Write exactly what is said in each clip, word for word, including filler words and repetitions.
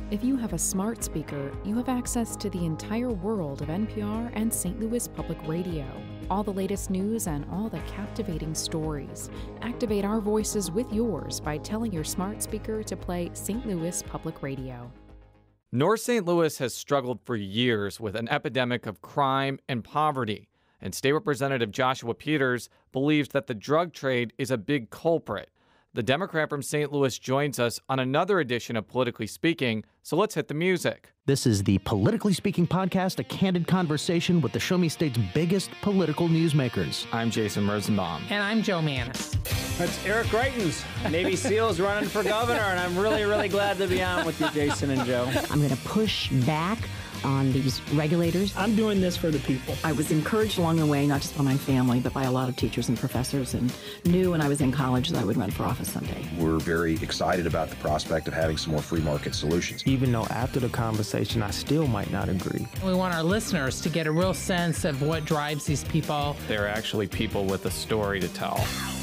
If you have a smart speaker, you have access to the entire world of N P R and Saint Louis Public Radio. All the latest news and all the captivating stories. Activate our voices with yours by telling your smart speaker to play Saint Louis Public Radio. North Saint Louis has struggled for years with an epidemic of crime and poverty, and State Representative Joshua Peters believes that the drug trade is a big culprit. The Democrat from Saint Louis joins us on another edition of Politically Speaking, so let's hit the music. This is the Politically Speaking podcast, a candid conversation with the Show Me State's biggest political newsmakers. I'm Jason Rosenbaum. And I'm Joe Mannies. That's Eric Greitens, Navy SEALs running for governor, and I'm really, really glad to be on with you, Jason and Joe. I'm going to push back on these regulators. I'm doing this for the people. I was encouraged along the way, not just by my family, but by a lot of teachers and professors, and knew when I was in college that I would run for office someday. We're very excited about the prospect of having some more free market solutions. Even though after the conversation, I still might not agree. We want our listeners to get a real sense of what drives these people. They're actually people with a story to tell.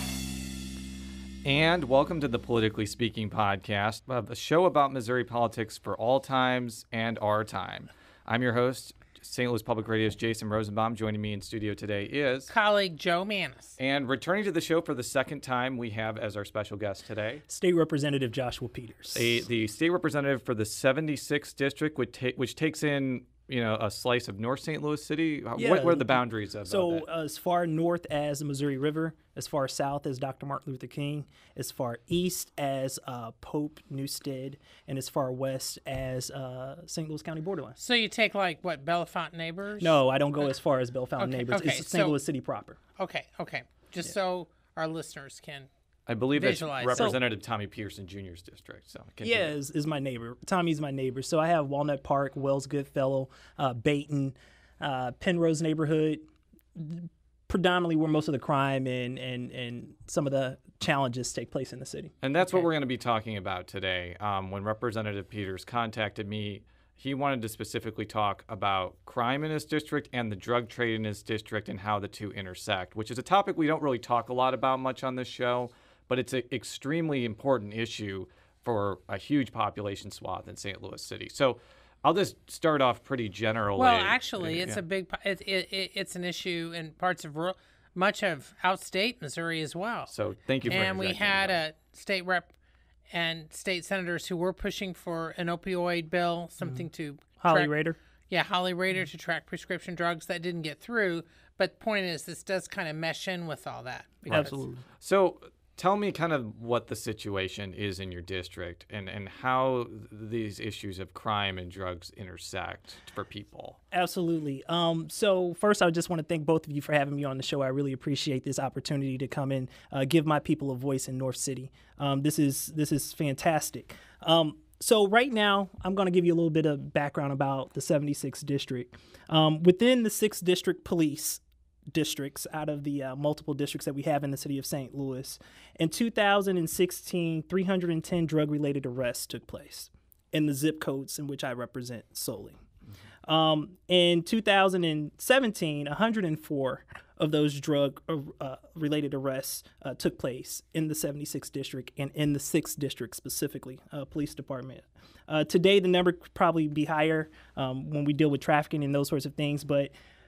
And welcome to the Politically Speaking podcast, a show about Missouri politics for all times and our time. I'm your host, Saint Louis Public Radio's Jason Rosenbaum. Joining me in studio today is colleague Joe Mannies. And returning to the show for the second time, we have as our special guest today State Representative Joshua Peters, a, the state representative for the seventy-sixth district, which, ta- which takes in you know a slice of North Saint Louis City. Yeah. What, what are the boundaries of so that? Uh, as far north as the Missouri River, as far south as Doctor Martin Luther King, as far east as uh, Pope, Newstead, and as far west as uh, Saint Louis County borderline. So you take like what, Bellefonte neighbors? No, I don't go as far as Bellefonte okay, neighbors. Okay, it's Saint so, Louis City proper. Okay, okay. Just yeah. so our listeners can I believe visualize. It's Representative so, Tommy Pearson Junior's district. So continue. Yeah, is, is my neighbor. Tommy's my neighbor. So I have Walnut Park, Wells Goodfellow, uh, Bayton, uh, Penrose neighborhood, predominantly where most of the crime and, and, and some of the challenges take place in the city. And that's okay. what we're going to be talking about today. Um, when Representative Peters contacted me, he wanted to specifically talk about crime in his district and the drug trade in his district and how the two intersect, which is a topic we don't really talk a lot about much on this show, but it's an extremely important issue for a huge population swath in Saint Louis City. So I'll just start off pretty generally. Well, actually, it's yeah. a big, it, it, it's an issue in parts of rural, much of outstate Missouri as well. So thank you for And we had that. a state rep and state senators who were pushing for an opioid bill, something mm. to Holly track, Rader. Yeah, Holly Rader mm. to track prescription drugs. That didn't get through. But the point is, this does kind of mesh in with all that. Absolutely. So tell me kind of what the situation is in your district and, and how these issues of crime and drugs intersect for people. Absolutely. Um, so first, I just want to thank both of you for having me on the show. I really appreciate this opportunity to come and uh, give my people a voice in North City. Um, this is this is fantastic. Um, so right now, I'm going to give you a little bit of background about the seventy-sixth district. Um, within the sixth district police districts out of the uh, multiple districts that we have in the city of Saint Louis. In two thousand sixteen, three hundred ten drug-related arrests took place in the zip codes in which I represent solely. Mm-hmm. Um, in two thousand seventeen, one hundred four of those drug-related uh, arrests uh, took place in the seventy-sixth district and in the sixth district specifically, uh, police department. Uh, today, the number could probably be higher um, when we deal with trafficking and those sorts of things, but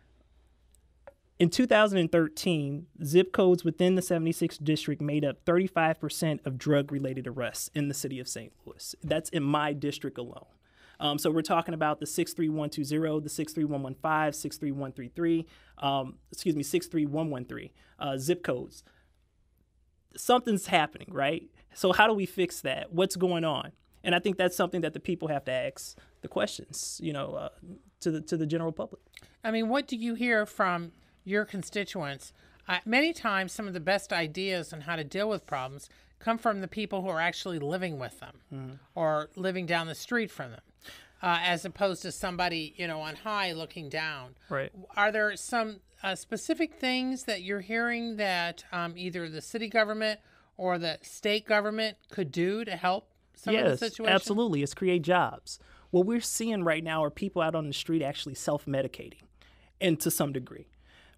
in two thousand thirteen, zip codes within the seventy-sixth district made up thirty-five percent of drug-related arrests in the city of Saint Louis. That's in my district alone. Um, so we're talking about the six three one two zero, the six three one one five, six three one three three, um, excuse me, six three one one three uh, zip codes. Something's happening, right? So how do we fix that? What's going on? And I think that's something that the people have to ask the questions, you know, uh, to the to the general public. I mean, what do you hear from your constituents? Uh, many times, some of the best ideas on how to deal with problems come from the people who are actually living with them mm-hmm. or living down the street from them, uh, as opposed to somebody, you know, on high looking down. Right. Are there some uh, specific things that you're hearing that um, either the city government or the state government could do to help some yes, of the situation? Yes, absolutely. It's create jobs. What we're seeing right now are people out on the street actually self-medicating, and to some degree.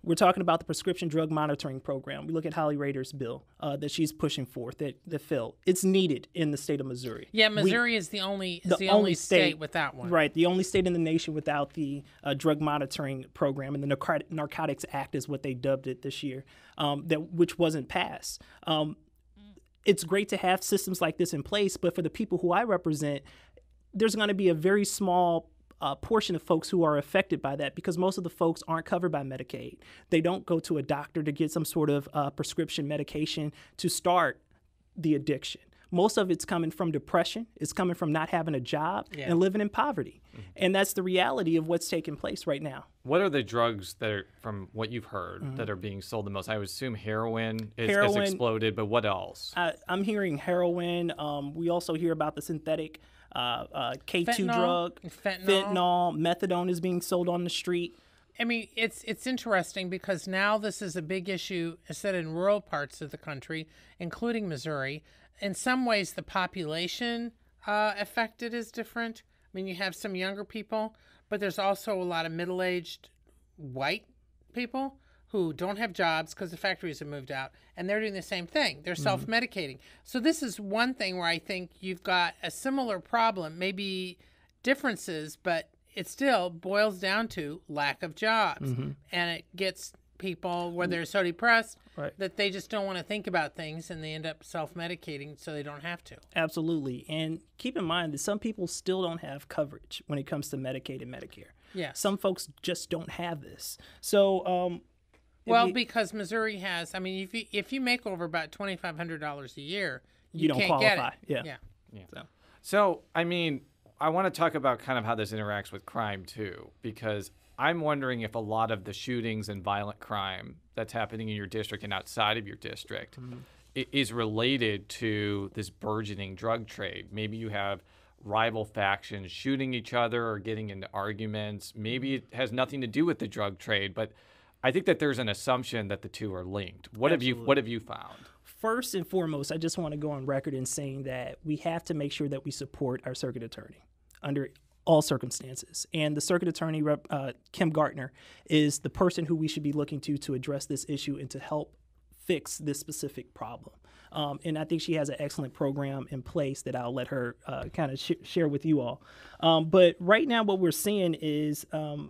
We're talking about the prescription drug monitoring program. We look at Holly Rader's bill uh, that she's pushing forth that, that failed. It's needed in the state of Missouri. Yeah, Missouri we, is the only is the, the only, only state, state without one. Right, the only state in the nation without the uh, drug monitoring program, and the Narcot- Narcotics Act is what they dubbed it this year, um, that which wasn't passed. Um, it's great to have systems like this in place, but for the people who I represent, there's going to be a very small uh, portion of folks who are affected by that because most of the folks aren't covered by Medicaid. They don't go to a doctor to get some sort of uh, prescription medication to start the addiction. Most of it's coming from depression. It's coming from not having a job yeah. and living in poverty. Mm-hmm. And that's the reality of what's taking place right now. What are the drugs that are, from what you've heard, mm-hmm. that are being sold the most? I would assume heroin, is, heroin has exploded, but what else? I, I'm hearing heroin. Um, we also hear about the synthetic uh, uh, K two fentanyl, drug, fentanyl. fentanyl, methadone is being sold on the street. I mean, it's it's interesting because now this is a big issue, instead in rural parts of the country, including Missouri. In some ways, the population uh, affected is different. I mean, you have some younger people, but there's also a lot of middle-aged white people who don't have jobs because the factories have moved out, and they're doing the same thing. They're mm-hmm. self-medicating. So this is one thing where I think you've got a similar problem, maybe differences, but it still boils down to lack of jobs. Mm-hmm. And it gets people where they're so depressed right. that they just don't want to think about things, and they end up self-medicating so they don't have to. Absolutely. And keep in mind that some people still don't have coverage when it comes to Medicaid and Medicare. Yeah. Some folks just don't have this. So, um, well, we, because Missouri has, I mean, if you if you make over about twenty-five hundred dollars a year, you, you don't can't qualify. Get it. Yeah. Yeah. yeah. So. so, I mean, I want to talk about kind of how this interacts with crime, too, because I'm wondering if a lot of the shootings and violent crime that's happening in your district and outside of your district mm-hmm. is related to this burgeoning drug trade. Maybe you have rival factions shooting each other or getting into arguments. Maybe it has nothing to do with the drug trade, but I think that there's an assumption that the two are linked. What Absolutely. have you What have you found? First and foremost, I just want to go on record in saying that we have to make sure that we support our circuit attorney under all circumstances. And the circuit attorney, uh, Kim Gartner, is the person who we should be looking to to address this issue and to help fix this specific problem. Um, and I think she has an excellent program in place that I'll let her uh, kind of sh- share with you all. Um, but right now what we're seeing is um,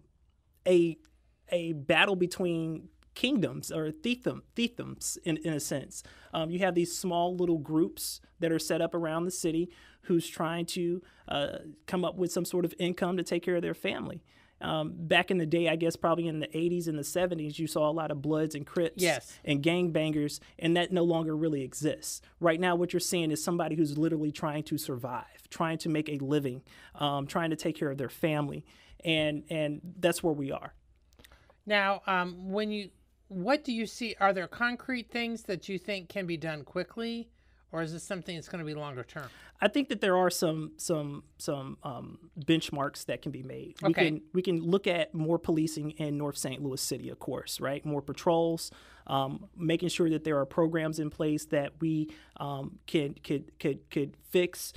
a a battle between kingdoms or fiefdom, fiefdoms in, in a sense. Um, you have these small little groups that are set up around the city who's trying to uh, come up with some sort of income to take care of their family. Um, back in the day, I guess probably in the eighties and the seventies, you saw a lot of Bloods and Crips yes. and gangbangers, and that no longer really exists. Right now, what you're seeing is somebody who's literally trying to survive, trying to make a living, um, trying to take care of their family, and and that's where we are. Now, um, when you, what do you see? Are there concrete things that you think can be done quickly, or is this something that's going to be longer term? I think that there are some some some um, benchmarks that can be made. Okay. We can we can look at more policing in North Saint Louis City, of course, right? More patrols, um, making sure that there are programs in place that we um, can could could could fix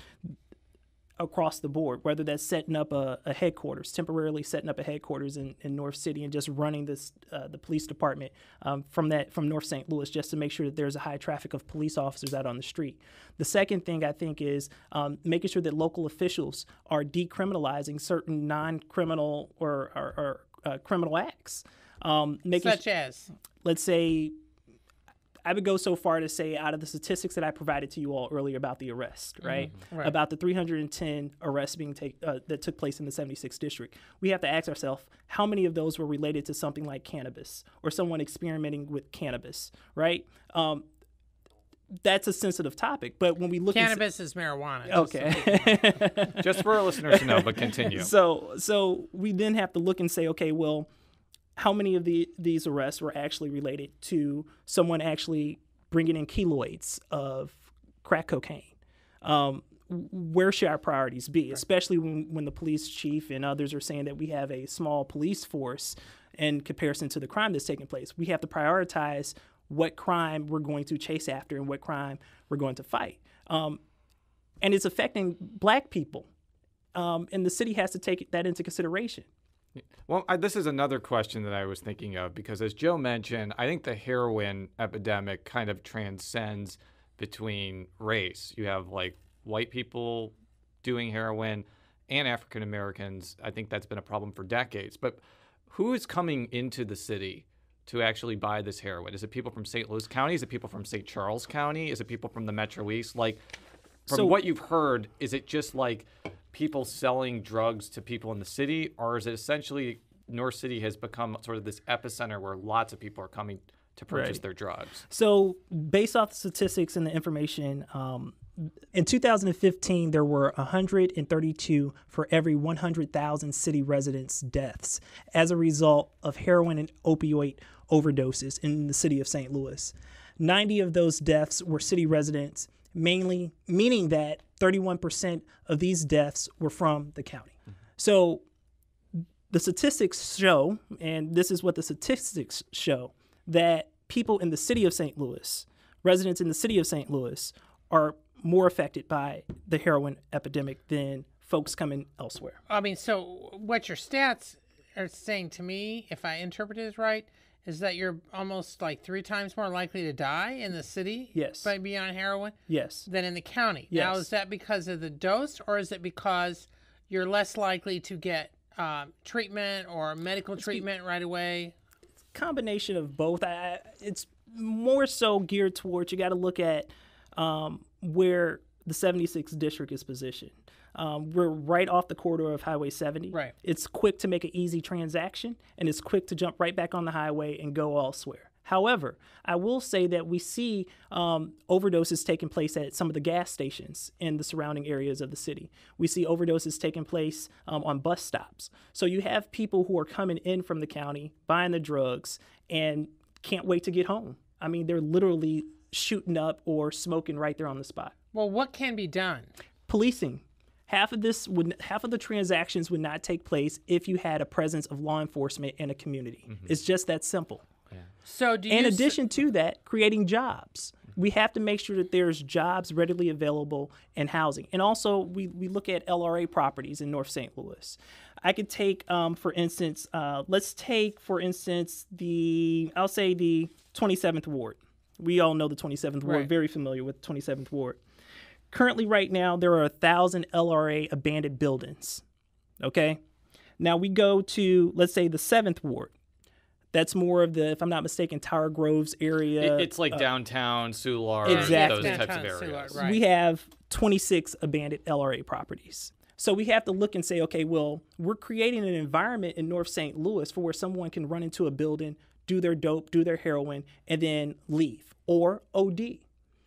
across the board, whether that's setting up a, a headquarters, temporarily setting up a headquarters in, in North City and just running this uh, the police department um, from that from North Saint Louis, just to make sure that there's a high traffic of police officers out on the street. The second thing I think is um, making sure that local officials are decriminalizing certain non-criminal or, or, or uh, criminal acts. Um, making Such as? Let's say, I would go so far to say, out of the statistics that I provided to you all earlier about the arrest, right? Mm-hmm. Right. About the three hundred ten arrests being take, uh, that took place in the seventy-sixth district, we have to ask ourselves, how many of those were related to something like cannabis or someone experimenting with cannabis, right? Um, that's a sensitive topic, but when we look cannabis at, is marijuana. Okay. Just, just for our listeners to know, but continue. So, so we then have to look and say, okay, well, how many of the, these arrests were actually related to someone actually bringing in kiloids of crack cocaine? Um, where should our priorities be, especially when, when the police chief and others are saying that we have a small police force in comparison to the crime that's taking place? We have to prioritize what crime we're going to chase after and what crime we're going to fight. Um, and it's affecting black people. Um, and the city has to take that into consideration. Well, I, this is another question that I was thinking of because, as Joe mentioned, I think the heroin epidemic kind of transcends between race. You have like white people doing heroin and African Americans. I think that's been a problem for decades. But who is coming into the city to actually buy this heroin? Is it people from Saint Louis County? Is it people from Saint Charles County? Is it people from the Metro East? Like, from So- what you've heard, is it just like people selling drugs to people in the city, or is it essentially North City has become sort of this epicenter where lots of people are coming to purchase Right. their drugs? So, based off the statistics and the information, um, in two thousand fifteen, there were one hundred thirty-two for every one hundred thousand city residents' deaths as a result of heroin and opioid overdoses in the city of Saint Louis. ninety of those deaths were city residents, mainly meaning that thirty-one percent of these deaths were from the county. Mm-hmm. So, the statistics show, and this is what the statistics show, that people in the city of Saint Louis, residents in the city of Saint Louis, are more affected by the heroin epidemic than folks coming elsewhere. I mean, so what your stats are saying to me, if I interpret it right, is that you're almost like three times more likely to die in the city Yes. by being on heroin Yes. than in the county. Yes. Now, is that because of the dose, or is it because you're less likely to get um, treatment or medical treatment right away? Combination of both. I, it's more so geared towards, you got to look at um, where the seventy-sixth district is positioned. Um, we're right off the corridor of Highway seventy. Right. It's quick to make an easy transaction, and it's quick to jump right back on the highway and go elsewhere. However, I will say that we see um, overdoses taking place at some of the gas stations in the surrounding areas of the city. We see overdoses taking place um, on bus stops. So you have people who are coming in from the county, buying the drugs, and can't wait to get home. I mean, they're literally shooting up or smoking right there on the spot. Well, what can be done? Policing. Half of this would, half of the transactions would not take place if you had a presence of law enforcement in a community. Mm-hmm. It's just that simple. So do you In s- addition to that, creating jobs. We have to make sure that there's jobs readily available and housing. And also, we, we look at L R A properties in North Saint Louis. I could take, um, for instance, uh, let's take, for instance, the, I'll say the twenty-seventh Ward. We all know the twenty-seventh Ward, Right. very familiar with the twenty-seventh Ward. Currently, right now, there are one thousand L R A abandoned buildings, okay? Now, we go to, let's say, the seventh Ward. That's more of the, if I'm not mistaken, Tower Groves area. It, it's like uh, downtown, Soulard, Exactly. those types Downtown of areas. Soulard, right. We have twenty-six abandoned L R A properties. So we have to look and say, okay, well, we're creating an environment in North Saint Louis for where someone can run into a building, do their dope, do their heroin, and then leave or O D.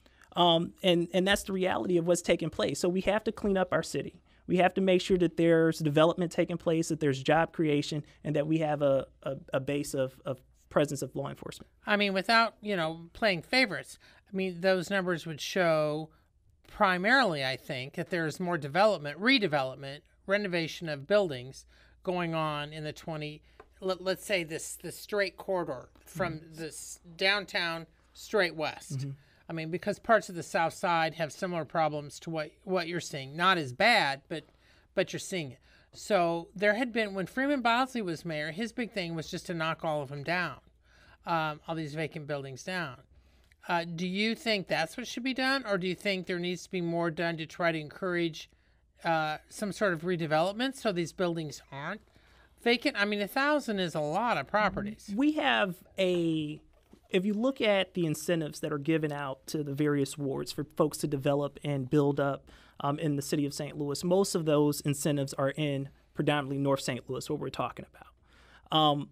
Um, and, and that's the reality of what's taking place. So we have to clean up our city. We have to make sure that there's development taking place, that there's job creation, and that we have a, a, a base of, of presence of law enforcement. I mean, without, you know, playing favorites, I mean, those numbers would show primarily, I think, that there's more development, redevelopment, renovation of buildings going on in the twenty, let, let's say this, this straight corridor from mm-hmm. this downtown straight west. Mm-hmm. I mean, because parts of the South Side have similar problems to what, what you're seeing. Not as bad, but but you're seeing it. So there had been, when Freeman Bosley was mayor, his big thing was just to knock all of them down, um, all these vacant buildings down. Uh, do you think that's what should be done, or do you think there needs to be more done to try to encourage uh, some sort of redevelopment so these buildings aren't vacant? I mean, a thousand is a lot of properties. We have a... If you look at the incentives that are given out to the various wards for folks to develop and build up um, in the city of Saint Louis, most of those incentives are in predominantly North Saint Louis, what we're talking about. Um,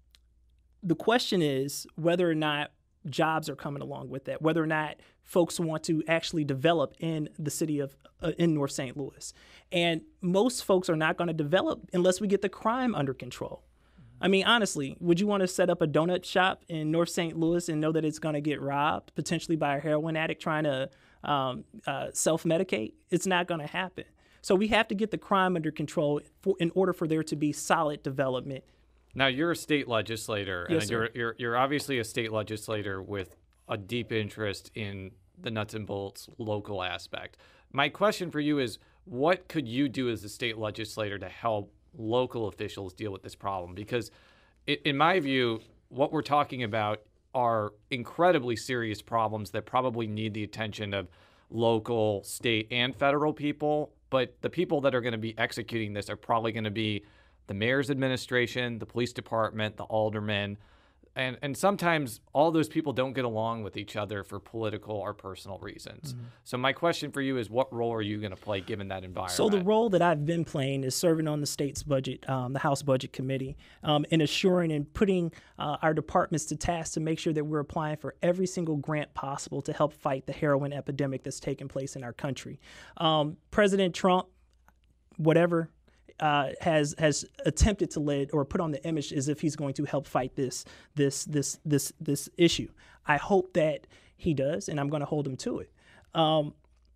the question is whether or not jobs are coming along with that, whether or not folks want to actually develop in the city of uh, in North Saint Louis. And most folks are not going to develop unless we get the crime under control. I mean, honestly, would you want to set up a donut shop in North Saint Louis and know that it's going to get robbed, potentially by a heroin addict trying to um, uh, self-medicate? It's not going to happen. So we have to get the crime under control for, in order for there to be solid development. Now, you're a state legislator, Yes, and sir. you're, you're you're obviously a state legislator with a deep interest in the nuts and bolts local aspect. My question for you is, what could you do as a state legislator to help local officials deal with this problem? Because it, in my view, what we're talking about are incredibly serious problems that probably need the attention of local, state, and federal people. But the people that are going to be executing this are probably going to be the mayor's administration, the police department, the aldermen. And and sometimes all those people don't get along with each other for political or personal reasons. Mm-hmm. So my question for you is, what role are you going to play given that environment? So the role that I've been playing is serving on the state's budget, um, the House Budget Committee, um, and assuring and putting uh, our departments to task to make sure that we're applying for every single grant possible to help fight the heroin epidemic that's taking place in our country. Um, President Trump, whatever, Uh, has has attempted to lead or put on the image as if he's going to help fight this this this this this issue. I hope that he does, and I'm going to hold him to it. Um,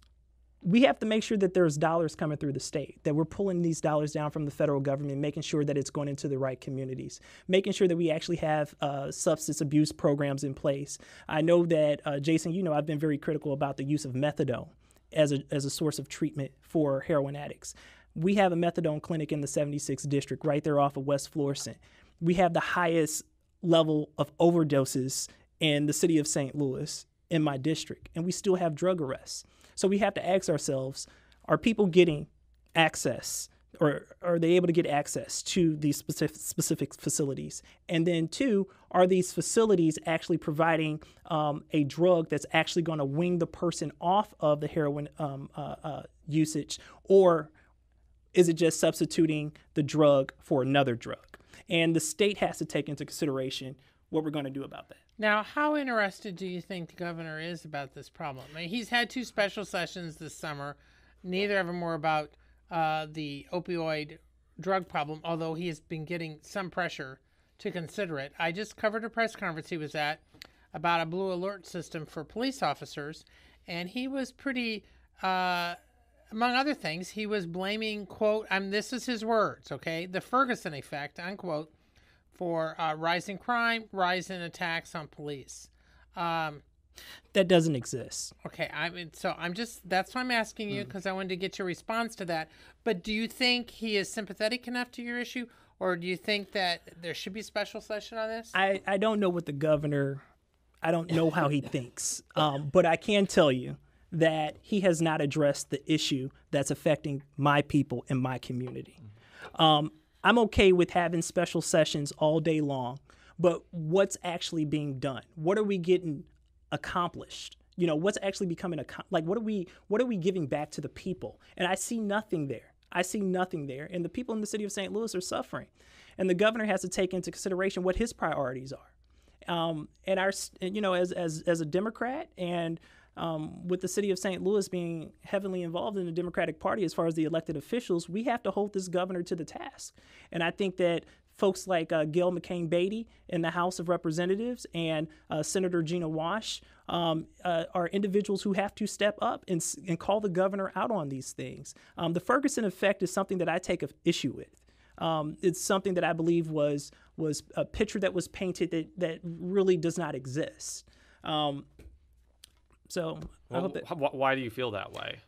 we have to make sure that there's dollars coming through the state, that we're pulling these dollars down from the federal government, making sure that it's going into the right communities, making sure that we actually have uh, substance abuse programs in place. I know that, uh, Jason, you know, I've been very critical about the use of methadone as a as a source of treatment for heroin addicts. We have a methadone clinic in the seventy-sixth district right there off of West Florissant. We have the highest level of overdoses in the city of Saint Louis in my district, and we still have drug arrests. So we have to ask ourselves, are people getting access, or are they able to get access to these specific, specific facilities? And then two, are these facilities actually providing um, a drug that's actually going to wean the person off of the heroin um, uh, uh, usage, or is it just substituting the drug for another drug? And the state has to take into consideration what we're going to do about that. Now, how interested do you think the governor is about this problem? I mean, he's had two special sessions this summer. Neither of them were about uh, the opioid drug problem, although he has been getting some pressure to consider it. I just covered a press conference he was at about a blue alert system for police officers, and he was pretty... Uh, Among other things, he was blaming, quote, um, this is his words, okay, the Ferguson effect, unquote, for uh, rising crime, rise in attacks on police. Um, that doesn't exist. Okay, I mean, so I'm just, that's why I'm asking you, because mm. I wanted to get your response to that. But do you think he is sympathetic enough to your issue, or do you think that there should be a special session on this? I, I don't know what the governor, I don't know how he thinks, um, but I can tell you that he has not addressed the issue that's affecting my people in my community. Um, I'm okay with having special sessions all day long, but what's actually being done? What are we getting accomplished? You know, what's actually becoming a, like, what are we, what are we giving back to the people? And I see nothing there. I see nothing there. And the people in the city of Saint Louis are suffering. And the governor has to take into consideration what his priorities are. Um, and our, you know, as, as, as a Democrat, and Um, with the city of Saint Louis being heavily involved in the Democratic Party as far as the elected officials, we have to hold this governor to the task. And I think that folks like uh, Gail McCain-Beatty in the House of Representatives and uh, Senator Gina Wash um, uh, are individuals who have to step up and, and call the governor out on these things. Um, the Ferguson effect is something that I take a issue with. Um, it's something that I believe was was a picture that was painted that, that really does not exist. Um, So well, I hope that, why do you feel that way?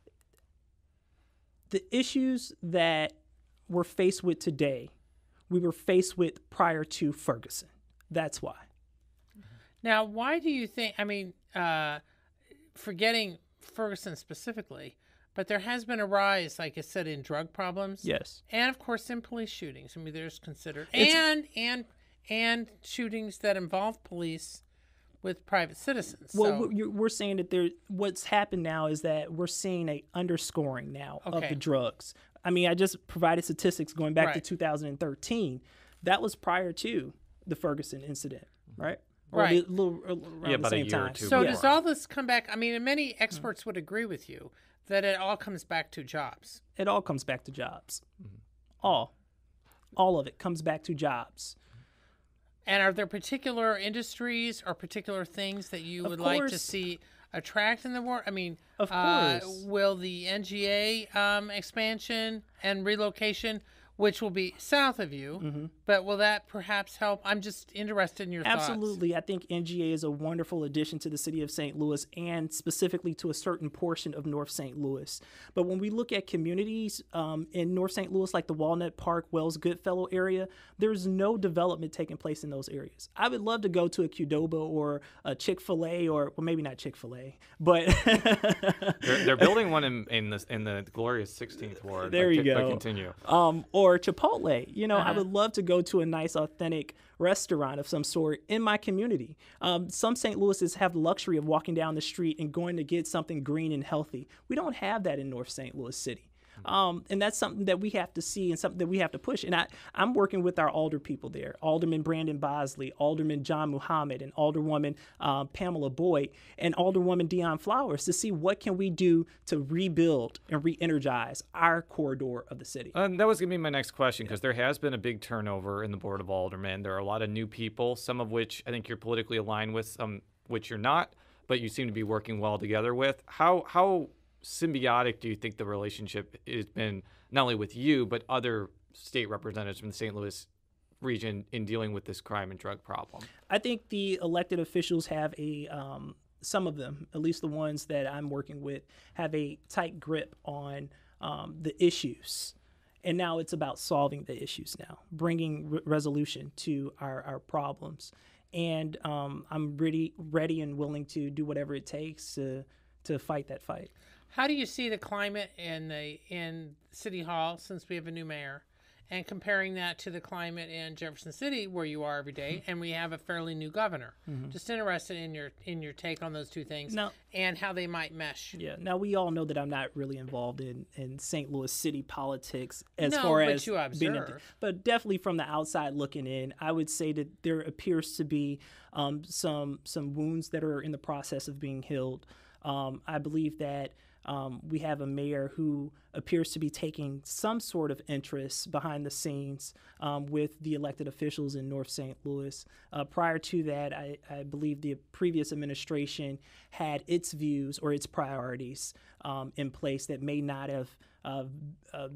The issues that we're faced with today, we were faced with prior to Ferguson. That's why. Now, why do you think, I mean, uh, forgetting Ferguson specifically, but there has been a rise, like I said, in drug problems. Yes. And, of course, in police shootings. I mean, there's considered. It's, and and and shootings that involve police with private citizens. Well, so. we're, we're saying that there. What's happened now is that we're seeing a underscoring now okay. of the drugs. I mean, I just provided statistics going back right. to two thousand thirteen. That was prior to the Ferguson incident, right? Or right. a little around yeah, the about same a year time. or two. So yeah. does all this come back? I mean, and many experts mm-hmm. would agree with you that it all comes back to jobs. It all comes back to jobs. Mm-hmm. All. All of it comes back to jobs. And are there particular industries or particular things that you of would course. like to see attract in the war? I mean, of uh, course. will the N G A um, expansion and relocation, which will be south of you. Mm-hmm. But will that perhaps help? I'm just interested in your thoughts. Absolutely. I think N G A is a wonderful addition to the city of Saint Louis and specifically to a certain portion of North Saint Louis. But when we look at communities um, in North Saint Louis, like the Walnut Park, Wells Goodfellow area, there's no development taking place in those areas. I would love to go to a Qdoba or a Chick-fil-A, or well, maybe not Chick-fil-A, but they're, they're building one in, in, the, in the glorious sixteenth Ward. There but, you go. But continue. Um, or Chipotle. You know, Uh-huh. I would love to go to a nice, authentic restaurant of some sort in my community. Um, some Saint Louisans have the luxury of walking down the street and going to get something green and healthy. We don't have that in North Saint Louis City. Um, and that's something that we have to see and something that we have to push. And I, I'm working with our alder people there, Alderman Brandon Bosley, Alderman John Muhammad, and Alderwoman uh, Pamela Boyd, and Alderwoman Dion Flowers to see what can we do to rebuild and re-energize our corridor of the city. Um, that was going to be my next question, because there has been a big turnover in the Board of Aldermen. There are a lot of new people, some of which I think you're politically aligned with, some which you're not, but you seem to be working well together with. How how symbiotic do you think the relationship has been, not only with you, but other state representatives from the Saint Louis region in dealing with this crime and drug problem? I think the elected officials have a, um, some of them, at least the ones that I'm working with, have a tight grip on um, the issues. And now it's about solving the issues now, bringing re- resolution to our, our problems. And um, I'm ready, ready and willing to do whatever it takes to, to fight that fight. How do you see the climate in the in City Hall since we have a new mayor, and comparing that to the climate in Jefferson City, where you are every day, and we have a fairly new governor? Mm-hmm. Just interested in your in your take on those two things Now, and how they might mesh. Yeah. Now, we all know that I'm not really involved in, in Saint Louis City politics as No, far but as you being, observe. but definitely from the outside looking in, I would say that there appears to be um, some some wounds that are in the process of being healed. Um, I believe that um, we have a mayor who appears to be taking some sort of interest behind the scenes um, with the elected officials in North Saint Louis. Uh, prior to that, I, I believe the previous administration had its views or its priorities um, in place that may not have uh, uh,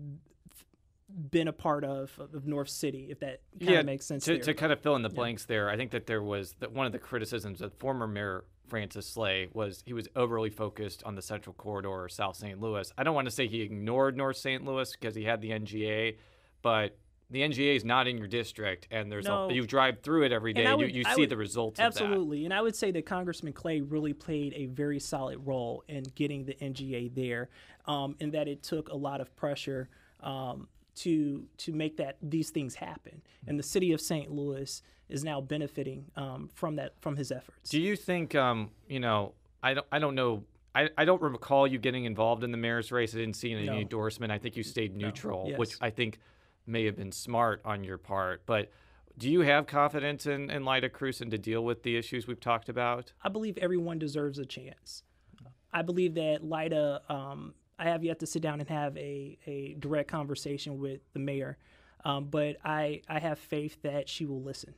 been a part of, of North City, if that kind yeah, of makes sense. To, there. to kind of fill in the blanks yeah. there, I think that there was that one of the criticisms of former Mayor Francis Slay was he was overly focused on the Central Corridor or South Saint Louis. I don't want to say he ignored North Saint Louis because he had the N G A, but the N G A is not in your district, and there's no. a, you drive through it every day. Would, you you I see would, the results absolutely. of that. And I would say that Congressman Clay really played a very solid role in getting the N G A there, um, and that it took a lot of pressure um, to to make that these things happen. And the city of Saint Louis is now benefiting um, from that from his efforts. Do you think um, you know? I don't. I don't know. I, I don't recall you getting involved in the mayor's race. I didn't see any no. endorsement. I think you stayed neutral, no. yes. which I think may have been smart on your part. But do you have confidence in, in Lyda Cruson to deal with the issues we've talked about? I believe everyone deserves a chance. I believe that Lyda, um, I have yet to sit down and have a, a direct conversation with the mayor, um, but I, I have faith that she will listen.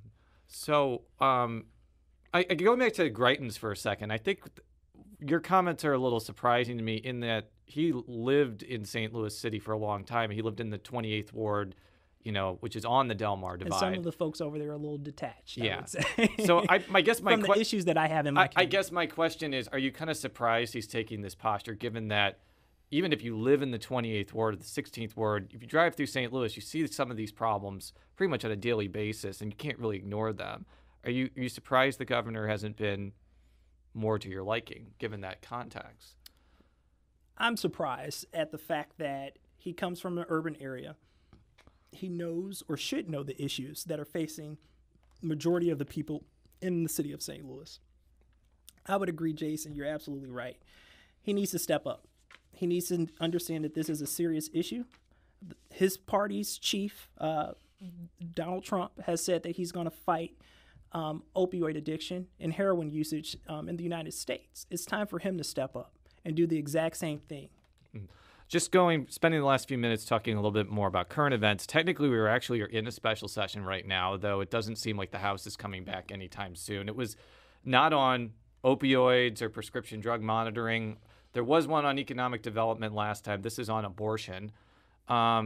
So um, I, I going back to Greitens for a second, I think th- your comments are a little surprising to me in that he lived in Saint Louis City for a long time. He lived in the twenty-eighth Ward, you know, which is on the Delmar Divide. And some of the folks over there are a little detached, yeah. I would say. So I, I guess my From que- the issues that I have in my I, I guess my question is, are you kind of surprised he's taking this posture, given that even if you live in the twenty-eighth Ward or the sixteenth Ward, if you drive through Saint Louis, you see some of these problems pretty much on a daily basis, and you can't really ignore them. Are you, are you surprised the governor hasn't been more to your liking, given that context? I'm surprised at the fact that he comes from an urban area. He knows or should know the issues that are facing the majority of the people in the city of Saint Louis. I would agree, Jason, you're absolutely right. He needs to step up. He needs to understand that this is a serious issue. His party's chief, uh, Donald Trump, has said that he's going to fight um, opioid addiction and heroin usage um, in the United States. It's time for him to step up and do the exact same thing. Just going, spending the last few minutes talking a little bit more about current events. Technically, we were actually in a special session right now, though it doesn't seem like the House is coming back anytime soon. It was not on opioids or prescription drug monitoring. There was one on economic development last time. This is on abortion. Um,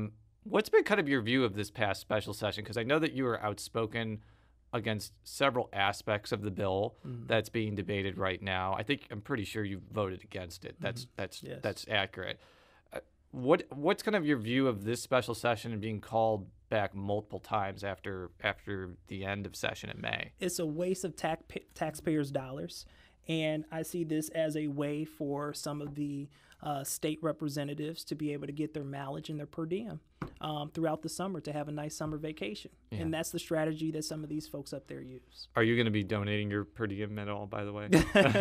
What's been kind of your view of this past special session? Because I know that you were outspoken against several aspects of the bill mm-hmm. that's being debated right now. I think I'm pretty sure you voted against it. That's mm-hmm. that's yes. that's accurate. Uh, what what's kind of your view of this special session and being called back multiple times after after the end of session in May? It's a waste of tax taxpayers' dollars, and I see this as a way for some of the uh, state representatives to be able to get their mileage and their per diem um, throughout the summer to have a nice summer vacation. Yeah. And that's the strategy that some of these folks up there use. Are you going to be donating your per diem at all, by the way?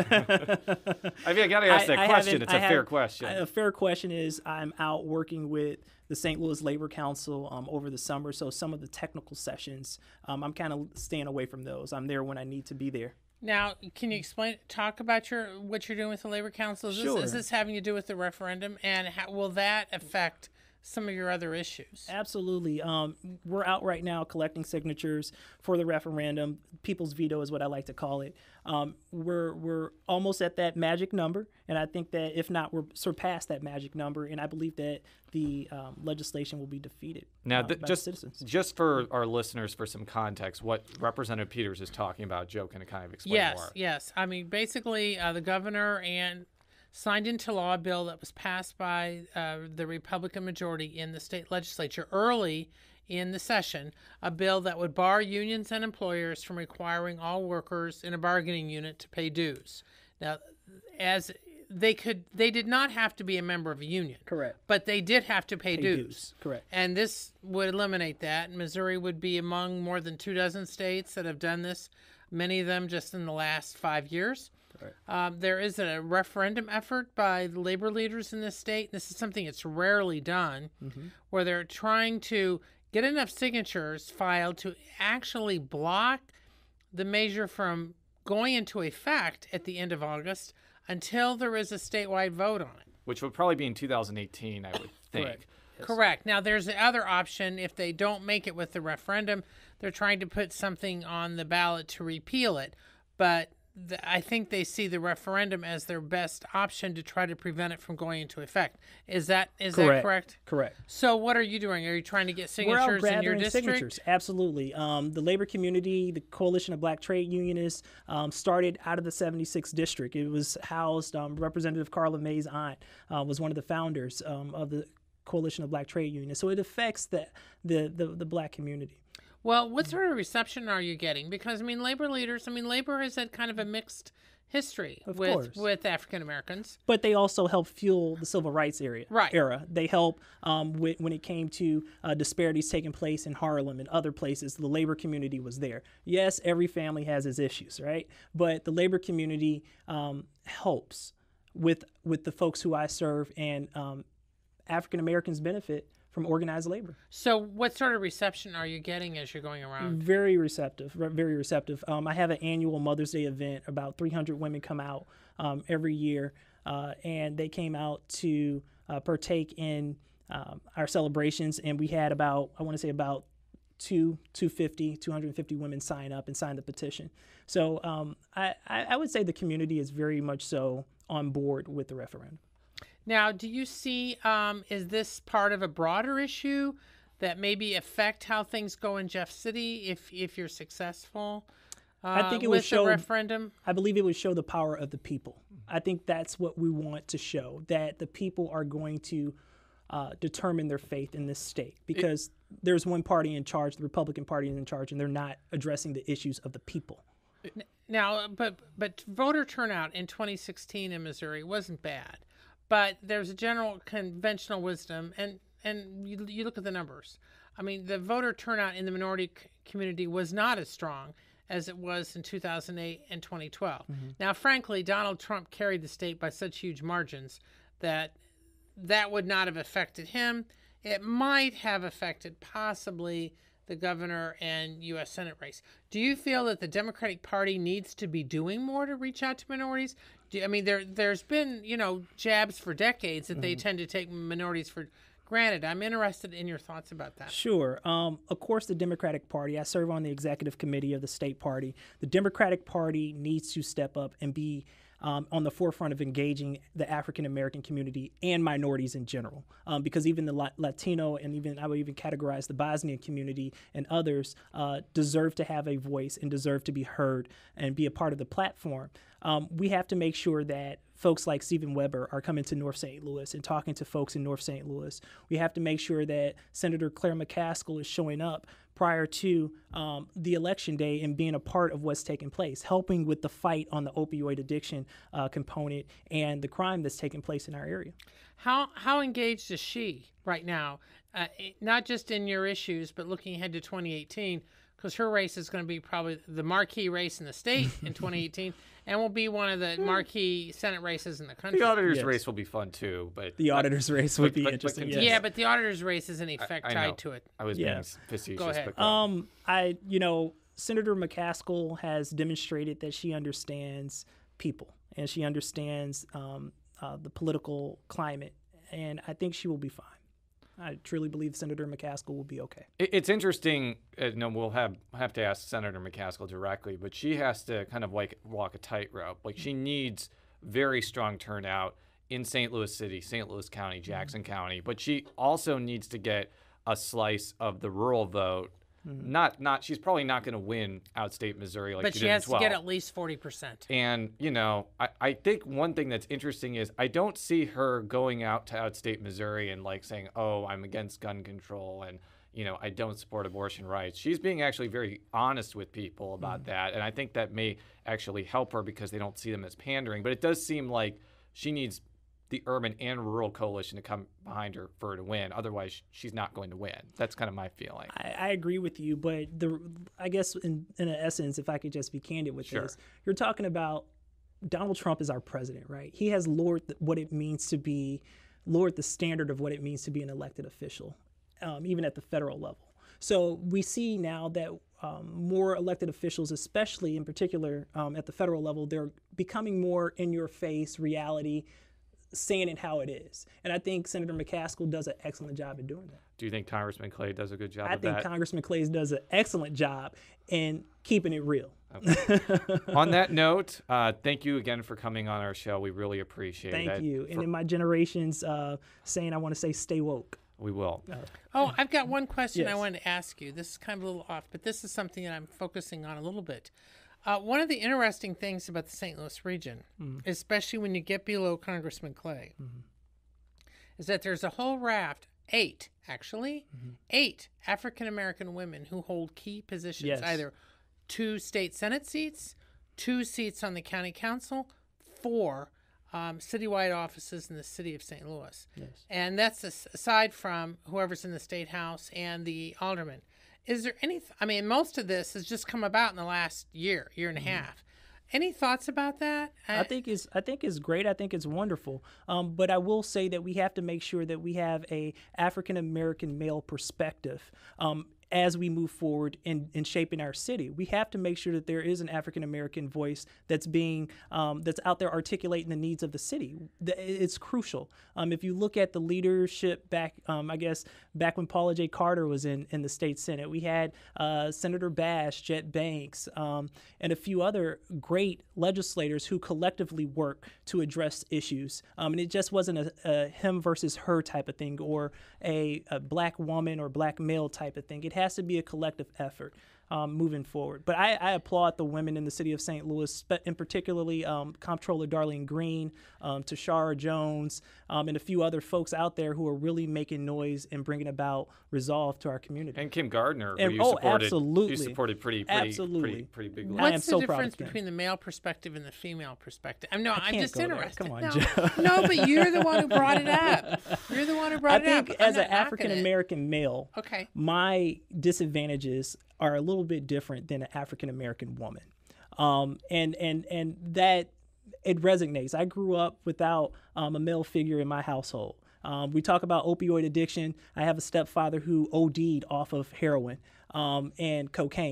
I mean, I got to ask I, that I question. It's a have, fair question. A fair question is I'm out working with the Saint Louis Labor Council um, over the summer, so some of the technical sessions, um, I'm kind of staying away from those. I'm there when I need to be there. Now, can you explain, talk about your what you're doing with the Labor Council? Is, sure. this, is this having to do with the referendum, and how, will that affect some of your other issues? Absolutely. Um, we're out right now collecting signatures for the referendum. People's veto is what I like to call it. Um, we're we're almost at that magic number, and I think that if not, we're surpassed that magic number, and I believe that the um, legislation will be defeated. Now, um, th- by just the citizens. just for our listeners, for some context, what Representative Peters is talking about, Joe, can kind of explain yes, more? Yes, yes. I mean, basically, uh, the governor and signed into law a bill that was passed by uh, the Republican majority in the state legislature early in the session, a bill that would bar unions and employers from requiring all workers in a bargaining unit to pay dues. Now, as they could, they did not have to be a member of a union. Correct. But they did have to pay, pay dues. dues. Correct. And this would eliminate that. Missouri would be among more than two dozen states that have done this, many of them just in the last five years. Um, there is a referendum effort by the labor leaders in this state. This is something that's rarely done, mm-hmm. where they're trying to get enough signatures filed to actually block the measure from going into effect at the end of August until there is a statewide vote on it. Which would probably be in two thousand eighteen, I would think. Correct. Yes. Correct. Now, there's the other option. If they don't make it with the referendum, they're trying to put something on the ballot to repeal it. But The, I think they see the referendum as their best option to try to prevent it from going into effect. Is that is correct. that correct? Correct. So what are you doing? Are you trying to get signatures We're out in your gathering district? Signatures. Absolutely. Um, the labor community, the Coalition of Black Trade Unionists, um, started out of the seventy-sixth district. It was housed. Um, Representative Carla May's aunt uh, was one of the founders um, of the Coalition of Black Trade Unionists. So it affects the the the, the black community. Well, what sort of reception are you getting? Because, I mean, labor leaders, I mean, labor has had kind of a mixed history of with, course. with African Americans. But they also help fuel the civil rights area, right. era. They help um, with, when it came to uh, disparities taking place in Harlem and other places. The labor community was there. Yes, every family has its issues, right? But the labor community um, helps with, with the folks who I serve, and um, African Americans benefit from organized labor. So what sort of reception are you getting as you're going around? Very receptive, very receptive. Um, I have an annual Mother's Day event. About three hundred women come out um, every year, uh, and they came out to uh, partake in um, our celebrations, and we had about, I want to say about two, two fifty, two hundred fifty women sign up and sign the petition. So um, I, I would say the community is very much so on board with the referendum. Now, do you see, um, is this part of a broader issue that maybe affect how things go in Jeff City if if you're successful uh, I think it with would show, the referendum? I believe it would show the power of the people. I think that's what we want to show, that the people are going to uh, determine their faith in this state, because it, there's one party in charge, the Republican Party is in charge, and they're not addressing the issues of the people. Now, but but voter turnout in twenty sixteen in Missouri wasn't bad. But there's a general conventional wisdom, and, and you, you look at the numbers. I mean, the voter turnout in the minority c- community was not as strong as it was in two thousand eight and twenty twelve. Mm-hmm. Now, frankly, Donald Trump carried the state by such huge margins that that would not have affected him. It might have affected possibly the governor and U S Senate race. Do you feel that the Democratic Party needs to be doing more to reach out to minorities? Do you, I mean, there, there's been, you know, jabs for decades that mm-hmm. they tend to take minorities for granted. I'm interested in your thoughts about that. Sure. Um, of course, the Democratic Party, I serve on the executive committee of the state party. The Democratic Party needs to step up and be um, on the forefront of engaging the African American community and minorities in general, um, because even the La- Latino and even I would even categorize the Bosnian community and others uh, deserve to have a voice and deserve to be heard and be a part of the platform. Um, we have to make sure that folks like Stephen Weber are coming to North Saint Louis and talking to folks in North Saint Louis. We have to make sure that Senator Claire McCaskill is showing up prior to um, the election day and being a part of what's taking place, helping with the fight on the opioid addiction uh, component and the crime that's taking place in our area. How how engaged is she right now, uh, not just in your issues, but looking ahead to twenty eighteen, because her race is going to be probably the marquee race in the state in twenty eighteen, and will be one of the marquee Senate races in the country. The auditor's Yes. race will be fun too, but The auditor's race would but- be but- but interesting. continue. yes. Yeah, but the auditor's race is in effect I- I tied know. to it. I was Yeah. being facetious. Go ahead. But go Um, I, you know, Senator McCaskill has demonstrated that she understands people and she understands um, uh, the political climate, and I think she will be fine. I truly believe Senator McCaskill will be okay. It- It's interesting. Uh, no, we'll have have to ask Senator McCaskill directly, but she has to kind of like walk a tightrope. Like she needs very strong turnout in Saint Louis City, Saint Louis County, Jackson mm-hmm. County, but she also needs to get a slice of the rural vote. Mm-hmm. Not, not. She's probably not going to win outstate Missouri like But she, she did in has to twelve. get at least forty percent. And, you know, I, I think one thing that's interesting is I don't see her going out to outstate Missouri and like saying, oh, I'm against gun control and, you know, I don't support abortion rights. She's being actually very honest with people about mm. that. And I think that may actually help her because they don't see them as pandering. But it does seem like she needs the urban and rural coalition to come behind her for her to win. Otherwise, she's not going to win. That's kind of my feeling. I, I agree with you, but the I guess in, in essence, if I could just be candid with Sure. this, you're talking about Donald Trump is our president, right? He has lowered the, what it means to be, lowered the standard of what it means to be an elected official, um, even at the federal level. So we see now that um, more elected officials, especially in particular um, at the federal level, they're becoming more in-your-face reality, saying it how it is. And I think Senator McCaskill does an excellent job at doing that. Do you think Congressman Clay does a good job I of think that? Congressman Clay does an excellent job in keeping it real. Okay. On that note, uh, thank you again for coming on our show. We really appreciate Thank it. Thank you. For, and in my generation's uh, saying, I want to say stay woke. We will. Uh, Oh, I've got one question Yes. I wanted to ask you. This is kind of a little off, but this is something that I'm focusing on a little bit. Uh, one of the interesting things about the Saint Louis region, mm-hmm. especially when you get below Congressman Clay, mm-hmm. is that there's a whole raft, eight actually, mm-hmm. eight African-American women who hold key positions, yes. either two state Senate seats, two seats on the county council, four um, citywide offices in the city of Saint Louis. Yes. And that's aside from whoever's in the state house and the alderman. Is there any, th- I mean, most of this has just come about in the last year, year and a mm-hmm. half. Any thoughts about that? I think it's I think it's great. I think it's wonderful. Um, but I will say that we have to make sure that we have a African American male perspective um, as we move forward in, in shaping our city. We have to make sure that there is an African American voice that's being um, that's out there articulating the needs of the city. It's crucial. Um, if you look at the leadership back, um, I guess back when Paula J. Carter was in, in the state Senate, we had uh, Senator Bash, Jet Banks, um, and a few other great legislators who collectively work to address issues. Um, and it just wasn't a, a him versus her type of thing or a, a black woman or black male type of thing. It has to be a collective effort um, moving forward. But I, I applaud the women in the city of Saint Louis, and particularly um, Comptroller Darlene Green, um, Tashara Jones, um, and a few other folks out there who are really making noise and bringing about resolve to our community. And Kim Gardner, and, who you oh, supported, absolutely. you supported pretty, pretty, absolutely. pretty, pretty big. What's I am the so difference proud of between the male perspective and the female perspective? I'm no, I I'm can't just go there. interested. Come on, no, Joe. no, but you're the one who brought it up. You're the one who brought I it up. think I'm as an not knocking African it. American male, Okay. my disadvantages are a little bit different than an African American woman, um, and and and that it resonates. I grew up without um, a male figure in my household. Um, we talk about opioid addiction. I have a stepfather who O D'd off of heroin um, and cocaine.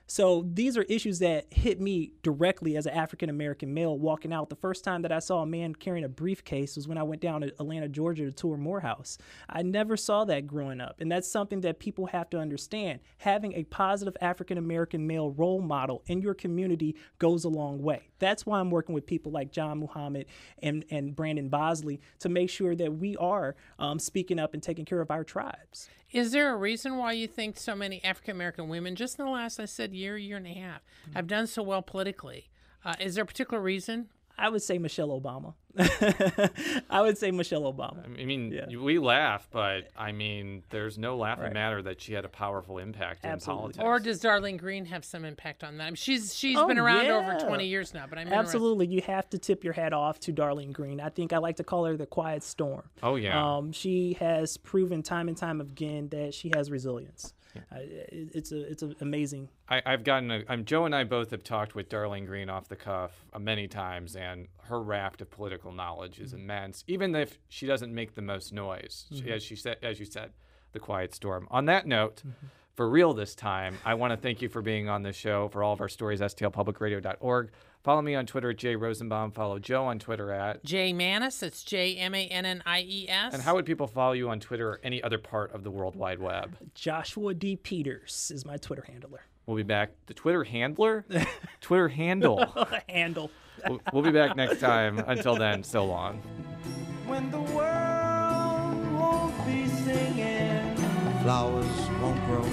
So these are issues that hit me directly as an African-American male walking out. The first time that I saw a man carrying a briefcase was when I went down to Atlanta, Georgia to tour Morehouse. I never saw that growing up. And that's something that people have to understand. Having a positive African-American male role model in your community goes a long way. That's why I'm working with people like John Muhammad and, and Brandon Bosley to make sure that we are um, speaking up and taking care of our tribes. Is there a reason why you think so many African-American women, just in the last, I said, year, year and a half, have done so well politically? Uh, is there a particular reason? I would say Michelle Obama. I would say Michelle Obama. I mean, Yeah. we laugh, but I mean, there's no laughing Right. matter that she had a powerful impact Absolutely. in politics. Or does Darlene Green have some impact on that? I mean, she's she's Oh, been around yeah. over twenty years now, but I'm interested. Absolutely. You have to tip your hat off to Darlene Green. I think I like to call her the quiet storm. Oh, yeah. Um, she has proven time and time again that she has resilience. Uh, it, it's a it's a amazing. I, I've gotten a, um, Joe and I both have talked with Darlene Green off the cuff uh, many times, and her raft of political knowledge is immense. Even if she doesn't make the most noise, she, Mhm. as she said, as you said, the quiet storm. On that note, for real this time, I want to thank you for being on the show. For all of our stories, S T L public radio dot org. Follow me on Twitter at J Rosenbaum. Follow Joe on Twitter at J Mannies. That's J M A N N I E S. And how would people follow you on Twitter or any other part of the World Wide Web? Joshua D. Peters is my Twitter handler. We'll be back. The Twitter handler? Twitter handle. Handle. We'll, we'll be back next time. Until then, so long. When the world won't be singing, flowers won't grow.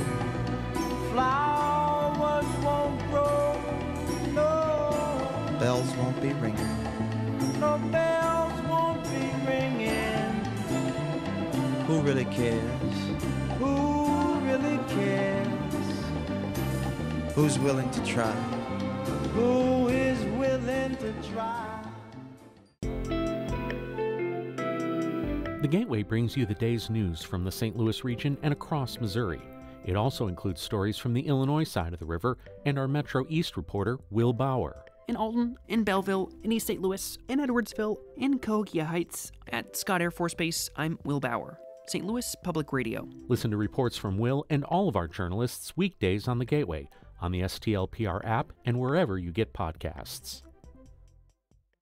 Flowers won't grow. No. Bells won't be ringing. No bells won't be ringing. Who really cares? Who really cares? Who's willing to try? Who is willing to try? The Gateway brings you the day's news from the Saint Louis region and across Missouri. It also includes stories from the Illinois side of the river and our Metro East reporter, Will Bauer. In Alton, in Belleville, in East Saint Louis, in Edwardsville, in Cahokia Heights, at Scott Air Force Base, I'm Will Bauer. Saint Louis Public Radio. Listen to reports from Will and all of our journalists weekdays on the Gateway, on the S T L P R app, and wherever you get podcasts.